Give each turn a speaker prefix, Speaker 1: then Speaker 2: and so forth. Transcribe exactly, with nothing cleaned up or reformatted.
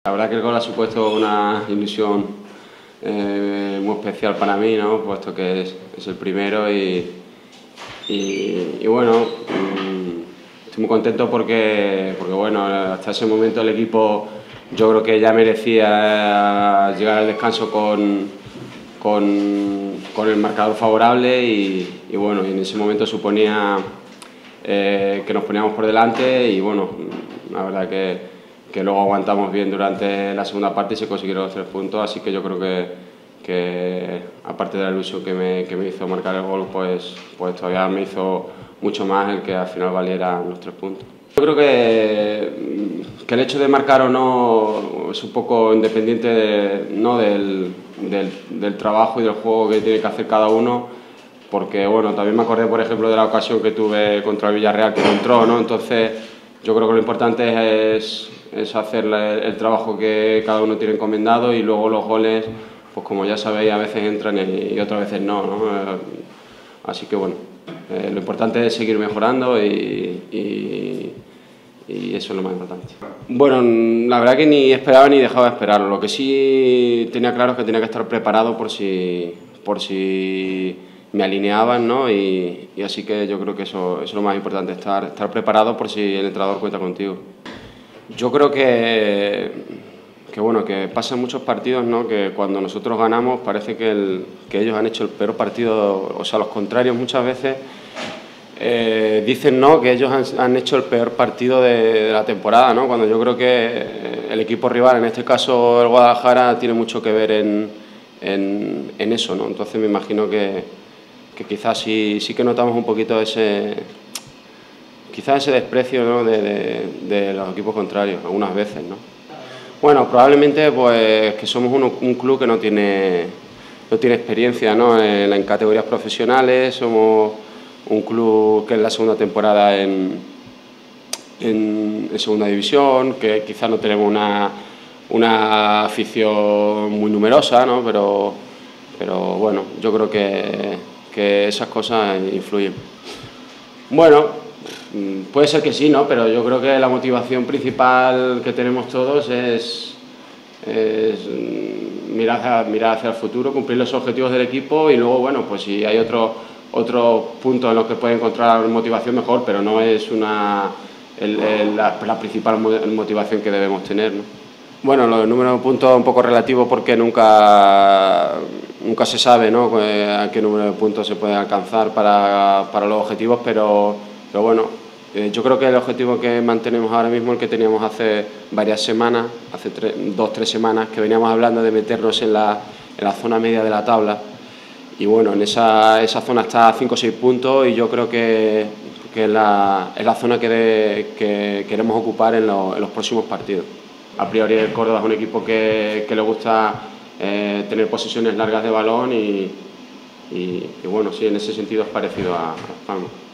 Speaker 1: La verdad que el gol ha supuesto una ilusión eh, muy especial para mí, ¿no? Puesto que es, es el primero y, y, y bueno, mmm, estoy muy contento porque, porque bueno, hasta ese momento el equipo yo creo que ya merecía llegar al descanso con, con, con el marcador favorable y, y bueno, y en ese momento suponía eh, que nos poníamos por delante y bueno, la verdad que que luego aguantamos bien durante la segunda parte y se consiguieron los tres puntos, así que yo creo que, que aparte de la ilusión que me, que me hizo marcar el gol, pues, pues todavía me hizo mucho más el que al final valieran los tres puntos. Yo creo que, que el hecho de marcar o no es un poco independiente de, ¿no? del, del, del trabajo y del juego que tiene que hacer cada uno, porque bueno, también me acordé por ejemplo de la ocasión que tuve contra el Villarreal que no entró, ¿no? Entonces yo creo que lo importante es, es hacer el, el trabajo que cada uno tiene encomendado y luego los goles, pues como ya sabéis, a veces entran y, y otras veces no, ¿no? Así que bueno, eh, lo importante es seguir mejorando y, y, y eso es lo más importante. Bueno, la verdad que ni esperaba ni dejaba de esperarlo. Lo que sí tenía claro es que tenía que estar preparado por si, por si me alineaban, ¿no? Y, y así que yo creo que eso, eso es lo más importante, estar, estar preparado por si el entrenador cuenta contigo. Yo creo que, que, bueno, que pasan muchos partidos, ¿no? Que cuando nosotros ganamos parece que, el, que ellos han hecho el peor partido, o sea, los contrarios muchas veces eh, dicen, ¿no? Que ellos han, han hecho el peor partido de, de la temporada, ¿no? Cuando yo creo que el equipo rival, en este caso el Guadalajara, tiene mucho que ver en, en, en eso, ¿no? Entonces me imagino que, que quizás sí, sí que notamos un poquito ese... quizás ese desprecio, ¿no? de, de, de los equipos contrarios, algunas veces, ¿no? Bueno, probablemente pues que somos un, un club que no tiene, no tiene experiencia, ¿no? en, en categorías profesionales, somos un club que es la segunda temporada en, en, en segunda división, que quizás no tenemos una, una afición muy numerosa, ¿no? pero, pero bueno, yo creo que, que esas cosas influyen. Bueno, puede ser que sí, ¿no? Pero yo creo que la motivación principal que tenemos todos es, es mirar, hacia, mirar hacia el futuro, cumplir los objetivos del equipo y luego, bueno, pues si hay otros otro puntos en los que puede encontrar motivación mejor, pero no es una, el, el, la, la principal motivación que debemos tener, ¿no? Bueno, los números de puntos es un poco relativo porque nunca, nunca se sabe, ¿no? a qué número de puntos se puede alcanzar para, para los objetivos, pero, pero bueno, Eh, yo creo que el objetivo que mantenemos ahora mismo es el que teníamos hace varias semanas, hace tres, dos o tres semanas, que veníamos hablando de meternos en la, en la zona media de la tabla. Y bueno, en esa, esa zona está a cinco o seis puntos y yo creo que, que es, la, es la zona que, de, que queremos ocupar en, lo, en los próximos partidos. A priori el Córdoba es un equipo que, que le gusta eh, tener posesiones largas de balón y, y, y bueno, sí, en ese sentido es parecido a, a Las Palmas.